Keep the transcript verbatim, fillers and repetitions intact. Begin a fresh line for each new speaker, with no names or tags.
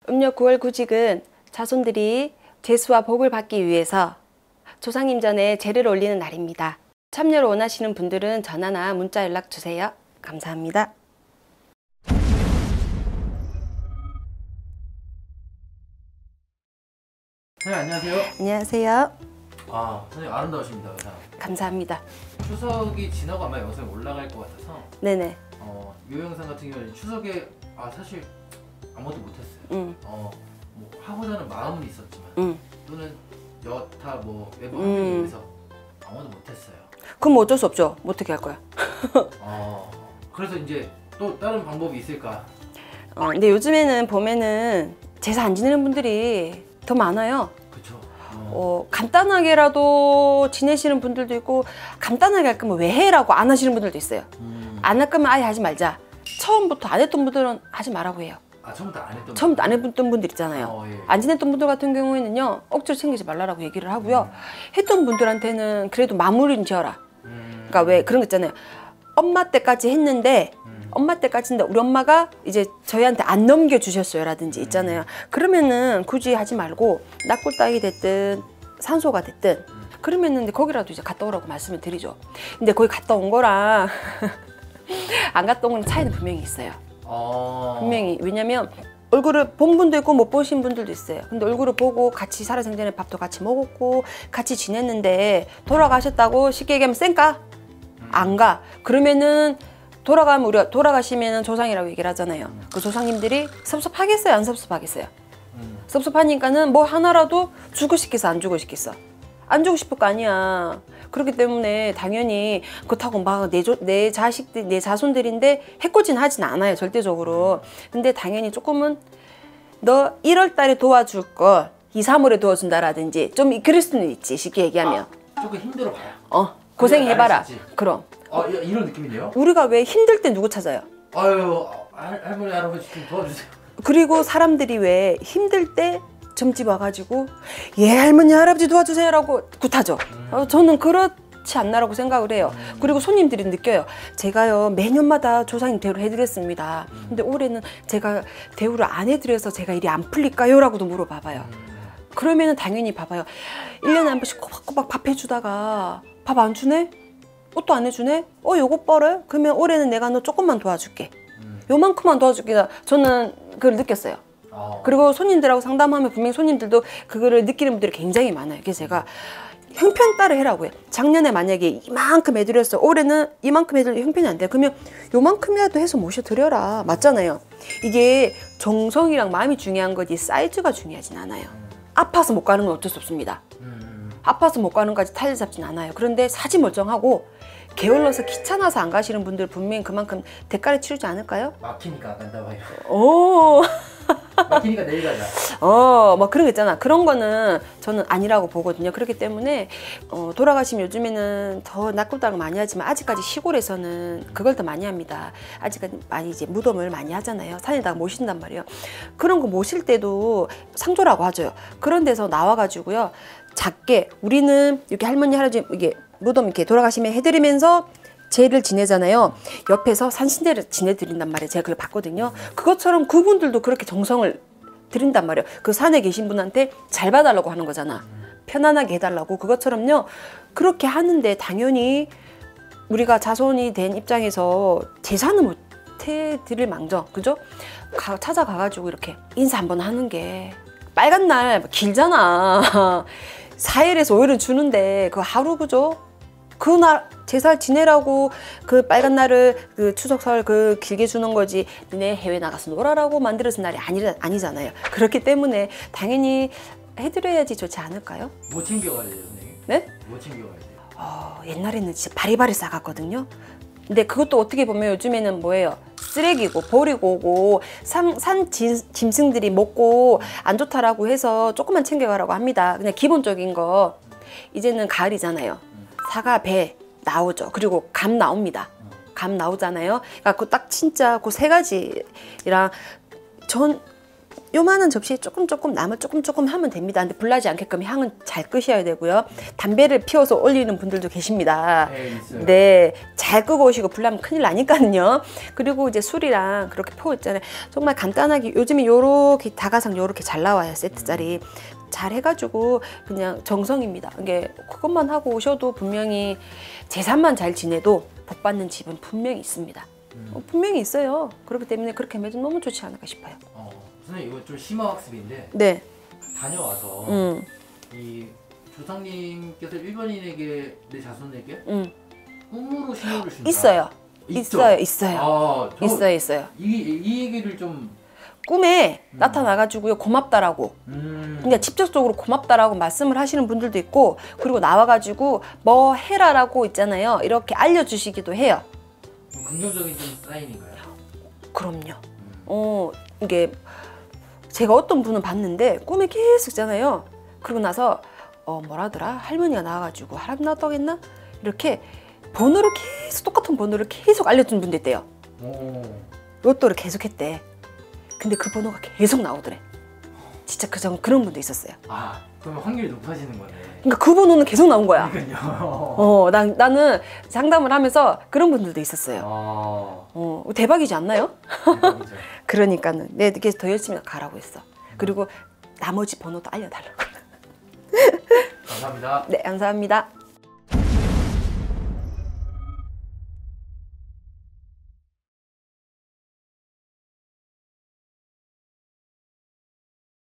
음력 구월 구직은 자손들이 재수와 복을 받기 위해서 조상님 전에 제를 올리는 날입니다. 참여를 원하시는 분들은 전화나 문자 연락 주세요. 감사합니다.
네, 안녕하세요.
안녕하세요.
아, 선생님 아름다우십니다, 의상.
감사합니다.
추석이 지나고 아마 영상이 올라갈 것 같아서
네네.
어, 이 영상 같은 경우는 추석에 아 사실 아무것도 못했어요.
음.
어, 뭐 하고자는 마음은 있었지만
음.
또는 여타 뭐 외부
음.
환경에 의해서 아무것도 못했어요.
그럼 어쩔 수 없죠. 어떻게 할 거야?
어, 그래서 이제 또 다른 방법이 있을까?
어, 근데 요즘에는 보면은 제사 안 지내는 분들이 더 많아요.
그쵸. 어.
어, 간단하게라도 지내시는 분들도 있고, 간단하게 할 거면 왜 해라고 안 하시는 분들도 있어요.
음.
안 할 거면 아예 하지 말자. 처음부터 안 했던 분들은 하지 말라고 해요.
아, 처음부터 안 했던
처음부터 안 했던 분들 있잖아요.
어, 예.
안 지냈던 분들 같은 경우에는요, 억지로 챙기지 말라고 얘기를 하고요.
음.
했던 분들한테는 그래도 마무리는 지어라.
음.
그러니까 왜 그런 거 있잖아요. 엄마 때까지 했는데
음.
엄마 때까지인데 우리 엄마가 이제 저희한테 안 넘겨주셨어요 라든지 있잖아요. 그러면은 굳이 하지 말고 낙골당이 됐든 산소가 됐든 그러면은 거기라도 이제 갔다 오라고 말씀을 드리죠. 근데 거기 갔다 온 거랑 안 갔다 온 거랑 차이는 분명히 있어요.
어.
분명히. 왜냐면 얼굴을 본 분도 있고 못 보신 분들도 있어요. 근데 얼굴을 보고 같이 살아생전에 밥도 같이 먹었고 같이 지냈는데 돌아가셨다고 쉽게 얘기하면 쌩까? 안 가. 그러면은 돌아가면 우리가 돌아가시면은 조상이라고 얘기를 하잖아요. 그 조상님들이 섭섭하겠어요? 안 섭섭하겠어요?
음.
섭섭하니까는 뭐 하나라도 주고 싶겠어? 안 주고 싶겠어? 안 주고 싶을 거 아니야. 그렇기 때문에 당연히 그렇다고 막 내 내 자식들, 내 자손들인데 해코지는 하진 않아요. 절대적으로. 근데 당연히 조금은 너 일월 달에 도와줄 거 이, 삼월에 도와준다라든지 좀 그럴 수는 있지. 쉽게 얘기하면.
아, 조금 힘들어봐요.
어, 고생해봐라. 그럼.
아, 이런 느낌이네요?
우리가 왜 힘들 때 누구 찾아요?
아유, 할, 할머니, 할아버지 좀 도와주세요.
그리고 사람들이 왜 힘들 때 점집 와가지고 예 할머니 할아버지 도와주세요라고 굿하죠.
음.
어, 저는 그렇지 않나라고 생각을 해요.
음.
그리고 손님들이 느껴요. 제가요 매년마다 조상님 대우를 해드렸습니다.
음.
근데 올해는 제가 대우를 안 해드려서 제가 일이 안 풀릴까요? 라고도 물어봐봐요.
음.
그러면은 당연히 봐봐요. 일 년에 한 번씩 꼬박꼬박 밥 해주다가 밥 안 주네? 옷도 안 해주네? 어 요거 뻘어요? 그러면 올해는 내가 너 조금만 도와줄게.
음.
요만큼만 도와줄게. 저는 그걸 느꼈어요.
어.
그리고 손님들하고 상담하면 분명히 손님들도 그거를 느끼는 분들이 굉장히 많아요. 그래서 제가 형편 따라 해라고 해요. 작년에 만약에 이만큼 해드렸어. 올해는 이만큼 해드려 형편이 안 돼요. 그러면 요만큼이라도 해서 모셔드려라. 맞잖아요. 이게 정성이랑 마음이 중요한 거지 사이즈가 중요하진 않아요. 아파서 못 가는 건 어쩔 수 없습니다.
음.
아파서 못 가는 까지 타일 잡진 않아요. 그런데 사지 멀쩡하고 게을러서 귀찮아서 안 가시는 분들 분명히 그만큼 대가를 치르지 않을까요?
막히니까 안 간다 봐요.
오.
막히니까 내일 가자.
어, 뭐 그런 거 있잖아. 그런 거는 저는 아니라고 보거든요. 그렇기 때문에 어, 돌아가시면 요즘에는 더 낙골당을 많이 하지만 아직까지 시골에서는 그걸 더 많이 합니다. 아직까지 많이 이제 무덤을 많이 하잖아요. 산에다가 모신단 말이에요. 그런 거 모실 때도 상조라고 하죠. 그런 데서 나와가지고요. 작게 우리는 이렇게 할머니 할아버지 이게 무덤 이렇게 돌아가시면 해드리면서 제를 지내잖아요. 옆에서 산신대를 지내드린단 말이에요. 제가 그걸 봤거든요. 그것처럼 그분들도 그렇게 정성을 드린단 말이에요. 그 산에 계신 분한테 잘 봐달라고 하는 거잖아. 편안하게 해달라고. 그것처럼요. 그렇게 하는데 당연히 우리가 자손이 된 입장에서 제사는 못 해드릴 망정. 그죠? 가, 찾아가가지고 이렇게 인사 한번 하는 게 빨간 날 길잖아. 사 일에서 오 일은 주는데 그 하루 그죠? 그날 제사 지내라고 그 빨간 날을 그 추석설 그 길게 주는 거지 너네 해외 나가서 놀아라고 만들어진 날이 아니, 아니잖아요. 그렇기 때문에 당연히 해드려야지 좋지 않을까요?
뭐 챙겨가야 돼요, 선생님?
네?
뭐 챙겨가야 돼요?
어, 옛날에는 진짜 바리바리 싸갔거든요. 근데 그것도 어떻게 보면 요즘에는 뭐예요? 쓰레기고 버리고 오고 산, 산 짐, 짐승들이 먹고 안 좋다라고 해서 조금만 챙겨가라고 합니다. 그냥 기본적인 거. 이제는 가을이잖아요. 사과, 배 나오죠. 그리고 감 나옵니다. 감 나오잖아요. 그러니까 그 딱 진짜 그 세 가지랑 전 요만한 접시에 조금 조금 남을 조금 조금 하면 됩니다. 근데 불나지 않게끔 향은 잘 끄셔야 되고요. 담배를 피워서 올리는 분들도 계십니다.
네, 있어요.
네, 잘 끄고 오시고 불나면 큰일 나니까요. 그리고 이제 술이랑 그렇게 포 있잖아요. 정말 간단하게 요즘에 요렇게 다가상 요렇게 잘 나와요. 세트짜리. 잘 해가지고 그냥 정성입니다. 이게 그것만 하고 오셔도 분명히 제삿만 잘 지내도 복 받는 집은 분명히 있습니다.
음.
어, 분명히 있어요. 그렇기 때문에 그렇게 하면 너무 좋지 않을까 싶어요.
어, 선생님 이거 좀 심화 학습인데
네.
다녀와서
음,
이 조상님께서 일반인에게 내 자손에게
음.
꿈으로 신호를 준다.
있어요.
있죠?
있어요. 있어요.
아, 저
있어요. 있어요.
이, 이 얘기를 좀
꿈에
음.
나타나가지고요. 고맙다라고.
음.
그러니까 직접적으로 고맙다라고 말씀을 하시는 분들도 있고, 그리고 나와가지고 뭐 해라라고 있잖아요. 이렇게 알려주시기도 해요.
긍정적인 좀 사인인가요?
그럼요.
음.
어, 이게 제가 어떤 분은 봤는데 꿈에 계속 있잖아요. 그러고 나서 어 뭐라더라 할머니가 나와가지고 할아버지 나왔다고 했나? 이렇게 번호를 계속 똑같은 번호를 계속 알려준 분도 있대요.
오.
로또를 계속 했대. 근데 그 번호가 계속 나오더래. 진짜 그 전 그런 분도 있었어요.
아, 그러면 확률이 높아지는 거네.
그러니까 그 번호는 계속 나온 거야.
그러니까요.
어, 난, 나는 상담을 하면서 그런 분들도 있었어요.
아,
어, 대박이지 않나요?
대박이죠.
그러니까는 내 그래서 더 열심히 가라고 했어. 그리고 나머지 번호도 알려달라고.
감사합니다.
네, 감사합니다.